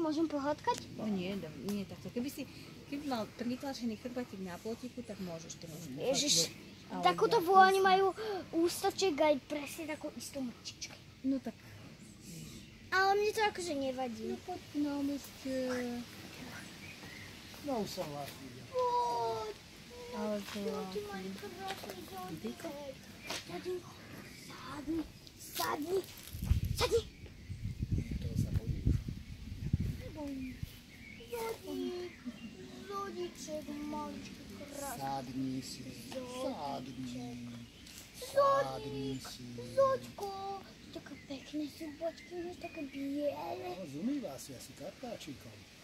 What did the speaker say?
môžem pohádkať? No nie, nie takto. Keby mal pritlačený chrbatík na plotiku, tak môžeš to robiť. Ježiš, takúto vôňu majú ústaček aj presne takú istú mrčičku. No tak... Ale mne to akože nevadí. No poď k nám ešte... No už som vás videl. Poď. Ale to... Ty mali krásny zónik. Sadni. Sadni. Sadni. To sa bojí. Nebojím. Zónik. Zóniček, maličký krásny. Sadni si. Zónik. Zóčko. Také pekné zubačky, už také biele. No, zumýva si asi kartáčikom.